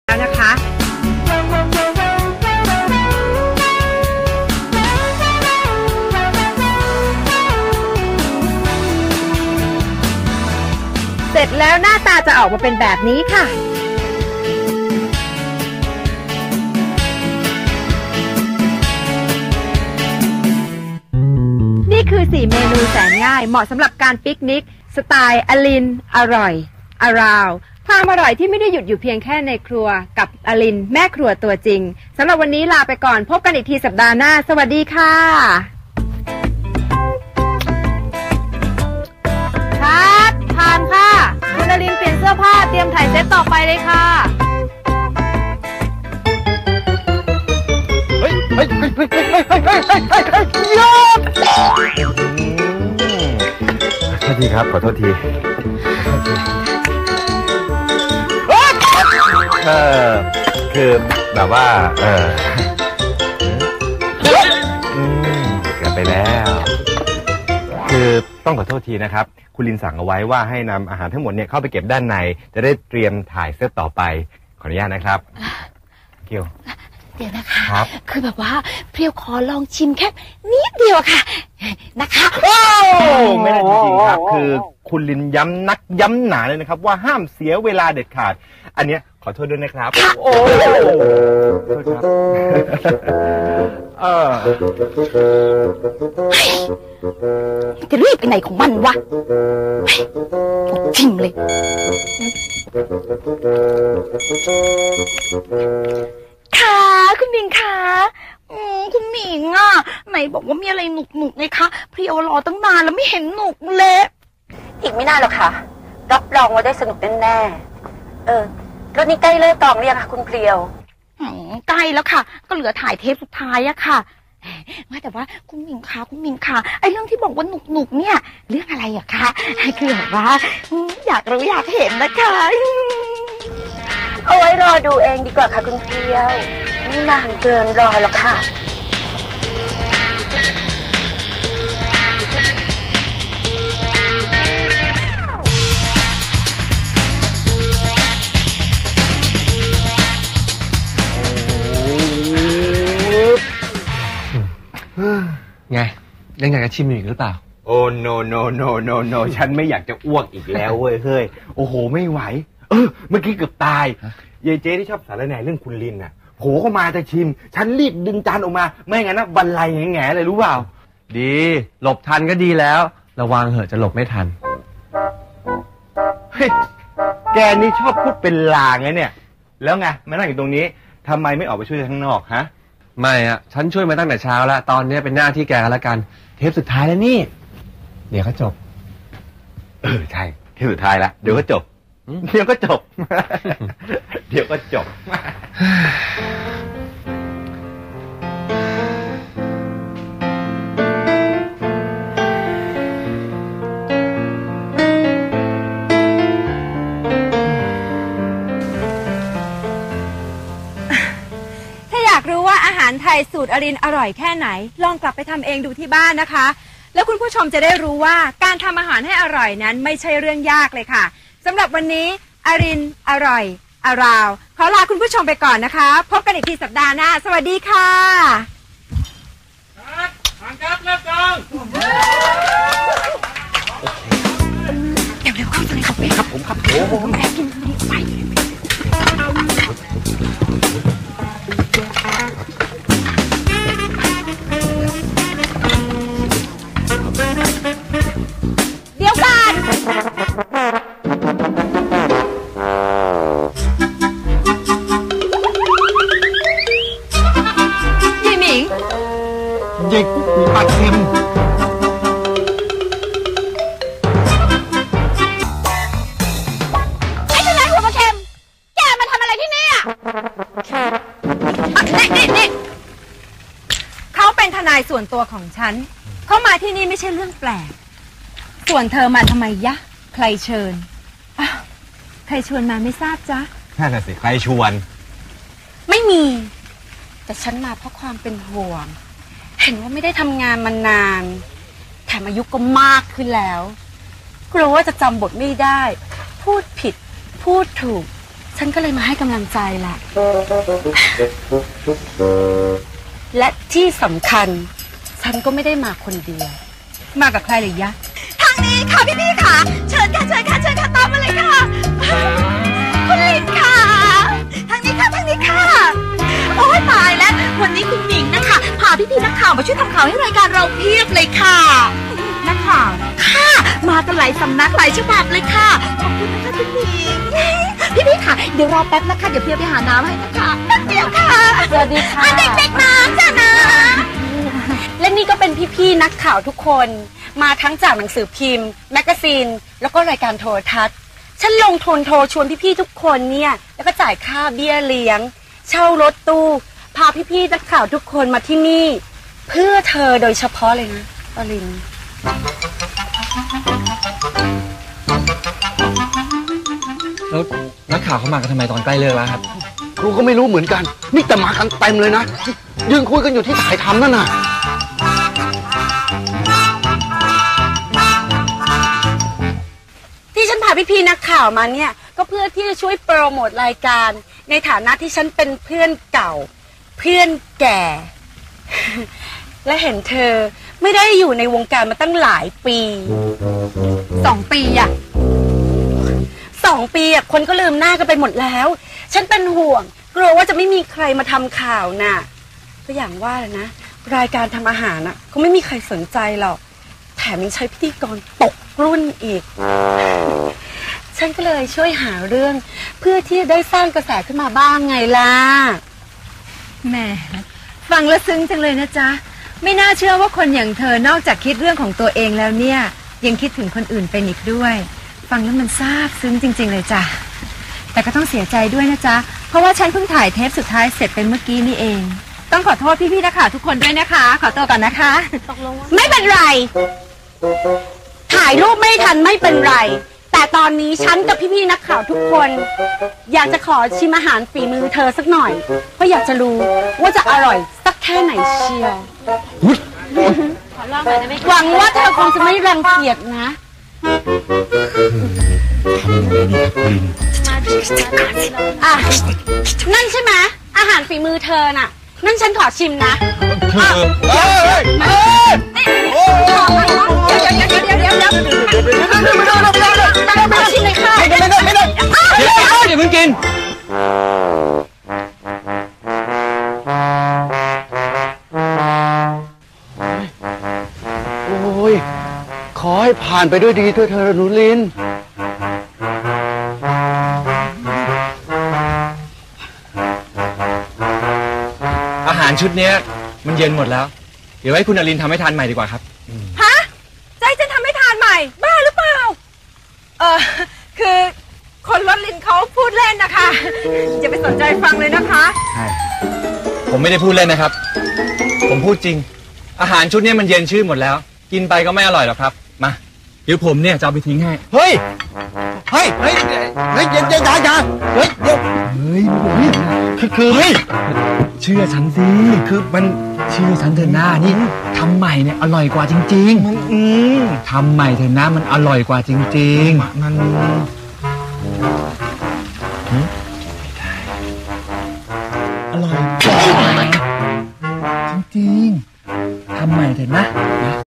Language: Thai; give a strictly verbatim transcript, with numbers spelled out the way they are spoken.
แล้วนะคะเสร็จแล้วหน้าตาจะออกมาเป็นแบบนี้ค่ะนี่คือสี่เมนูแสนง่ายเหมาะสำหรับการปิกนิกสไตล์อลินอร่อยอาราวความอร่อยที่ไม่ได้หยุดอยู่เพียงแค่ในครัวกับอลินแม่ครัวตัวจริงสำหรับวันนี้ลาไปก่อนพบกันอีกทีสัปดาห์หน้าสวัสดีค่ะครับผ่านค่ะคุณอลินเปลี่ยนเสื้อผ้าเตรียมถ่ายเซตต่อไปเลยค่ะเฮ้ยเฮ้ยเฮ้ยเฮ้ยเฮ้ยเฮ้ยเฮ้ยเฮ้ยยอดขอโทษทีครับขอโทษทีเออคือแบบว่าเอออืมเกิดไปแล้วคือต้องขอโทษทีนะครับคุณลินสั่งเอาไว้ว่าให้นำอาหารทั้งหมดเนี่ยเข้าไปเก็บด้านในจะได้เตรียมถ่ายเซตต่อไปขออนุญาตนะครับเกี่ยวเดี๋ยวนะคะครับคือแบบว่าเพียวขอลองชิมแค่นิดเดียวค่ะนะคะโอ้ไม่ได้จริงๆครับคือคุณลินย้ำนักย้ำหนาเลยนะครับว่าห้ามเสียเวลาเด็ดขาดอันเนี้ยขอโทษด้วยนะครับโอ้โทษครับเออจะรีบไปไหนของมันวะจริงเลยค่ะคุณหมิงคะอืมคุณหมิงอ่ะไหนบอกว่ามีอะไรหนุกหนุกไงคะเพียวรอตั้งนานแล้วไม่เห็นหนุกเลยอีกไม่นานหรอกค่ะรับรองว่าได้สนุกแน่ๆเออแล้วนี่ใกล้เลิกกองหรือยังคะคุณเพรียวใกล้แล้วค่ะก็เหลือถ่ายเทปสุดท้ายอะค่ะว่าแต่ว่าคุณหมิงคะคุณหมิงคะไอ้เรื่องที่บอกว่าหนุกหนุกเนี่ยเรื่องอะไรอะคะคือแบบว่าอยากรู้อยากเห็นนะคะเอาไว้รอดูเองดีกว่าค่ะคุณเพรียวไม่นานเกินรอหรอกค่ะไงยังอยากจะชิมอีกหรือเปล่าโอ้ no no no no no ฉันไม่อยากจะอ้วกอีกแล้วเว้ยเฮ้ยโอ้โหไม่ไหวเออเมื่อกี้เกือบตายยายเจ๊ที่ชอบสารแหน่เรื่องคุณลินน่ะโผล่เข้ามาจะชิมฉันรีบดึงจานออกมาไม่งั้นนะบรรลัยแง่ๆเลยรู้เปล่าดีหลบทันก็ดีแล้วระวังเหอะจะหลบไม่ทันเฮ้ยแกนี่ชอบพูดเป็นลางไงเนี่ยแล้วไงมานั่งอยู่ตรงนี้ทำไมไม่ออกไปช่วยข้างนอกฮะไม่อะฉันช่วยมาตั้งแต่เช้าแล้วตอนนี้เป็นหน้าที่แกแล้วกันเทปสุดท้ายแล้วนี่เดี๋ยวก็จบเออใช่เทปสุดท้ายแล้วเดี๋ยวก็จบเดี๋ยวก็จบเดี๋ยวก็จบรู้ว่าอาหารไทยสูตรอรินอร่อยแค่ไหนลองกลับไปทำเองดูที่บ้านนะคะแล้วคุณผู้ชมจะได้รู้ว่าการทำอาหารให้อร่อยนั้นไม่ใช่เรื่องยากเลยค่ะสำหรับวันนี้อรินอร่อยอาราวขอลาคุณผู้ชมไปก่อนนะคะพบกันอีกทีสัปดาห์หน้าสวัสดีค่ะครับทางครับเริ่มกองเร็วๆเข้าใจครับครับผมครับโอ้โหแอบกินไปเดี๋ยวก่อนยายหมิงยายกุ๊กปลาเค็มไอ้ทนายหัวปลาเค็มแกมาทำอะไรที่นี่อ่ะนี่นี่นี่เขาเป็นทนายส่วนตัวของฉันเขามาที่นี่ไม่ใช่เรื่องแปลกส่วนเธอมาทำไมยะใครเชิญใครชวนมาไม่ทราบจ๊ะนั่นน่ะสิใครชวนไม่มีแต่ฉันมาเพราะความเป็นห่วงเห็นว่าไม่ได้ทำงานมานานแถมอายุก็มากขึ้นแล้วกลัวว่าจะจำบทไม่ได้พูดผิดพูดถูกฉันก็เลยมาให้กำลังใจแหละ และที่สำคัญ ฉันก็ไม่ได้มาคนเดียวมากับใครหรือยะทางนี้ค่ะพี่พี่ค่ะ เชิญค่ะเชิญค่ะเชิญค่ะตามมาเลยค่ะคุณลินค่ะ ทางนี้ค่ะทางนี้ค่ะ โอ้ยตายแล้ววันนี้คุณหมิงนะคะพาพี่พี่นักข่าวมาช่วยทำข่าวให้รายการเราเพียบเลยค่ะนักข่าวค่ะ มากันหลายสำนักหลายฉบับเลยค่ะขอบคุณนะคะคุณหมิงพี่พี่ค่ะเดี๋ยวรอแป๊บนะคะเดี๋ยวเพียไปหาน้ำให้นะคะแป๊บเดียวค่ะสวัสดีค่ะอ่ะเด็กๆน้ำจ้ะนะและนี่ก็เป็นพี่ๆนักข่าวทุกคนมาทั้งจากหนังสือพิมพ์ แมกกาซีน แล้วก็รายการโทรทัศน์ ฉันลงทุนโทรชวนพี่ๆทุกคนเนี่ยแล้วก็จ่ายค่าเบี้ยเลี้ยง เช่ารถตู้พาพี่ๆนักข่าวทุกคนมาที่นี่ เพื่อเธอโดยเฉพาะเลยนะปรินแล้วนักข่าวเขามากันทำไมตอนใกล้เลิกแล้วครับครูก็ไม่รู้เหมือนกัน นี่แต่มากันเต็มเลยนะ ยืนคุยกันอยู่ที่ถ่ายทำนั่นน่ะที่ฉันพาพี่ๆนักข่าวมาเนี่ยก็เพื่อที่จะช่วยโปรโมทรายการ ในฐานะที่ฉันเป็นเพื่อนเก่า เพื่อนแก่ และเห็นเธอไม่ได้อยู่ในวงการมาตั้งหลายปีสองปีอะสองปีอะคนก็ลืมหน้ากันไปหมดแล้ว ฉันเป็นห่วงกลัวว่าจะไม่มีใครมาทำข่าวน่ะก็อย่างว่าเลยนะ รายการทำอาหารน่ะก็ไม่มีใครสนใจหรอกแถมยังใช้พิธีกรตกรุ่นอีก ฉันก็เลยช่วยหาเรื่อง เพื่อที่จะได้สร้างกระแสขึ้นมาบ้างไงล่ะแหมฟังแล้วซึ้งจังเลยนะจ๊ะ ไม่น่าเชื่อว่าคนอย่างเธอนอกจากคิดเรื่องของตัวเองแล้วเนี่ยยังคิดถึงคนอื่นเป็นอีกด้วย ฟังแล้วมันซาบซึ้งจริงๆเลยจ้ะแต่ก็ต้องเสียใจด้วยนะจ๊ะเพราะว่าฉันเพิ่งถ่ายเทปสุดท้ายเสร็จเป็นเมื่อกี้นี่เอง ต้องขอโทษพี่ๆนักข่าวทุกคนด้วยนะคะ ขอตัวก่อนนะคะไม่เป็นไร ถ่ายรูปไม่ทันไม่เป็นไร แต่ตอนนี้ฉันกับพี่ๆนักข่าวทุกคน อยากจะขอชิมอาหารฝีมือเธอสักหน่อยเพราะอยากจะรู้ว่าจะอร่อยสักแค่ไหนเชียวหวังว่าเธอคงจะไม่รังเกียจนะ อ่ะ นั่นใช่ไหมอาหารฝีมือเธอน่ะ นั่นฉันขอชิมนะเฮ้ยเฮ้ยเฮ้ยโอ้ยเดี๋ยวเดี๋ยวเดี๋ยวเดี๋ยวเดี๋ยวขอชิมเลยค่ะไม่ได้ไม่ได้ไม่ได้เดี๋ยวอย่าเพิ่งกินโอ้ย ขอให้ผ่านไปด้วยดีเถอะเธอหนูลินอาหารชุดเนี้ยมันเย็นหมดแล้ว เดี๋ยวให้คุณอลินทำให้ทานใหม่ดีกว่าครับฮะใจจะทำให้ทานใหม่บ้าหรือเปล่าเออคือคนรถลินเขาพูดเล่นนะคะอย่าไปสนใจฟังเลยนะคะใช่ ผมไม่ได้พูดเล่นนะครับ ผมพูดจริง อาหารชุดเนี้ยมันเย็นชื่นหมดแล้ว กินไปก็ไม่อร่อยหรอกครับ มา เดี๋ยวผมเนี่ยจะเอาไปทิ้งให้เฮ้ย เฮ้ย เฮ้ย เฮ้ยอย่าอย่าอย่าอย่าเฮ้ย เดี๋ยวเฮ้ยเฮ้ยคือคือเฮ้ยเชื่อฉันสิ คือมันเชื่อฉันเถอะหน้านี่ทำใหม่เนี่ยอร่อยกว่าจริงมันอืมๆทำใหม่เถอะนะมันอร่อยกว่าจริงๆมันอร่อยกว่าจริงๆทำใหม่เถอะนะนะ